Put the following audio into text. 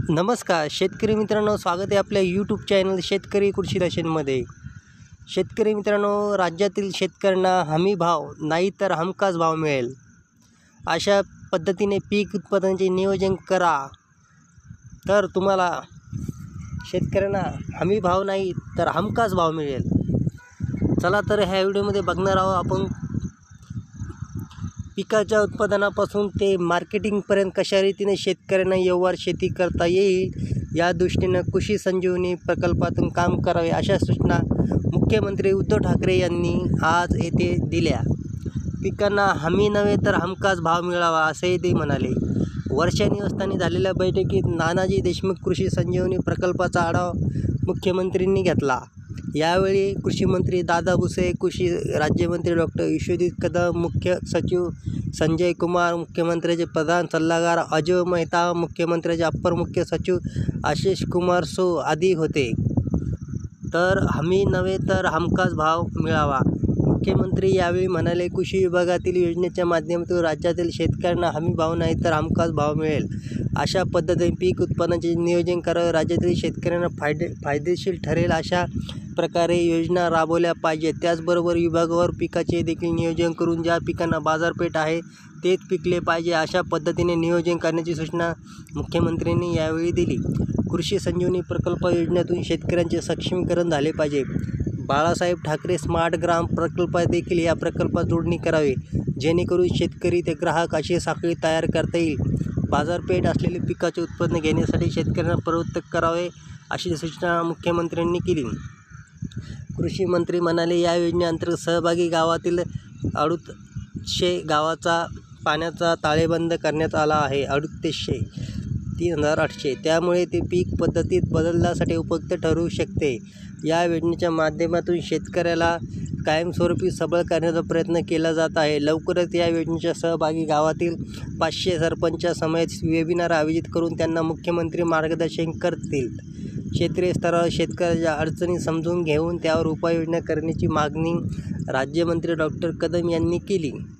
नमस्कार शेतकरी मित्रांनो, स्वागत आहे आपल्या यूट्यूब चॅनल शेतकरी कृषी दर्शनमध्ये। शेतकरी मित्रांनो, राज्यातील शेतकऱ्यांना हमी भाव नाही तर हमखास भाव मिळेल अशा पद्धतीने पीक उत्पादनाचे नियोजन करा, तर तुम्हाला शेतकऱ्यांना हमी भाव नाही तर हमखास भाव मिळेल। चला तर ह्या व्हिडिओमध्ये बघणार आहोत आपण पिकाच्या उत्पादनापासून ते मार्केटिंगपर्यंत कशा रीतीने शेतकऱ्यांना व्यवहार शेती करता येईल या दृष्टीने कृषी संजीवनी प्रकल्पातून काम करावे अशा सूचना मुख्यमंत्री उद्धव ठाकरे यांनी आज येथे दिल्या। पिकांना हमी नव्हे तर हमखास भाव मिळावा असेही ते म्हणाले। वर्षा निवासस्थानी झालेल्या बैठकीत नानाजी देशमुख कृषी संजीवनी प्रकल्पाचा आढावा मुख्यमंत्र्यांनी घेतला। यावेळी कृषी मंत्री दादा भुसे, कृषी राज्यमंत्री डॉक्टर विश्वजित कदम, मुख्य सचिव संजय कुमार, मुख्यमंत्र्याचे प्रधान सल्लागार अजय मेहता, मुख्यमंत्र्याचे अप्पर मुख्य सचिव आशिष कुमार सो आदी होते। तर हमी नव्हे तर हमखास भाव मिळावा। मुख्यमंत्री यावेळी म्हणाले, कृषी विभागातील योजनेच्या माध्यमातून राज्यातील शेतकऱ्यांना हमी भाव नाही तर हमखास भाव मिळेल अशा पद्धतीने पीक उत्पादनाचे नियोजन करावे। राज्यातील शेतकऱ्यांना फायदेशीर ठरेल अशा प्रकारे योजना राबवल्या पाहिजेत। त्याचबरोबर विभागावर पिकाचे देखील नियोजन करून ज्या पिकांना बाजारपेठ आहे तेच पिकले पाहिजे अशा पद्धतीने नियोजन करण्याची सूचना मुख्यमंत्र्यांनी यावेळी दिली। कृषी संजीवनी प्रकल्प योजनेतून शेतकऱ्यांचे सक्षमीकरण झाले पाहिजे। बाळासाहेब ठाकरे स्मार्ट ग्राम प्रकल्प देखील या प्रकल्पात जोडणी करावे, जेणेकरून शेतकरी ते ग्राहक अशी साखळी तयार करता येईल। बाजारपेठ असलेले पिकाचे उत्पन्न घेण्यासाठी शेतकऱ्यांना प्रवृत्त करावे अशी सूचना मुख्यमंत्र्यांनी केली। कृषी मंत्री म्हणाले, या योजनेअंतर्गत सहभागी गावातील 3800 गावाचा पाण्याचा ताळेबंद करण्यात आला आहे। 3800 त्यामुळे ते पीक पद्धतीत बदलण्यासाठी उपयुक्त ठरू शकते। या योजनेच्या माध्यमातून शेतकऱ्याला कायमस्वरूपी सबळ करण्याचा प्रयत्न केला जात आहे। लवकरच या योजनेच्या सहभागी गावातील 500 सरपंचांसमवेत वेबिनार आयोजित करून त्यांना मुख्यमंत्री मार्गदर्शन करतील। क्षेत्रीय स्तरावर शेतकऱ्याच्या अडचणी समजून घेऊन त्यावर उपाययोजना करण्याची मागणी राज्यमंत्री डॉक्टर कदम यांनी केली।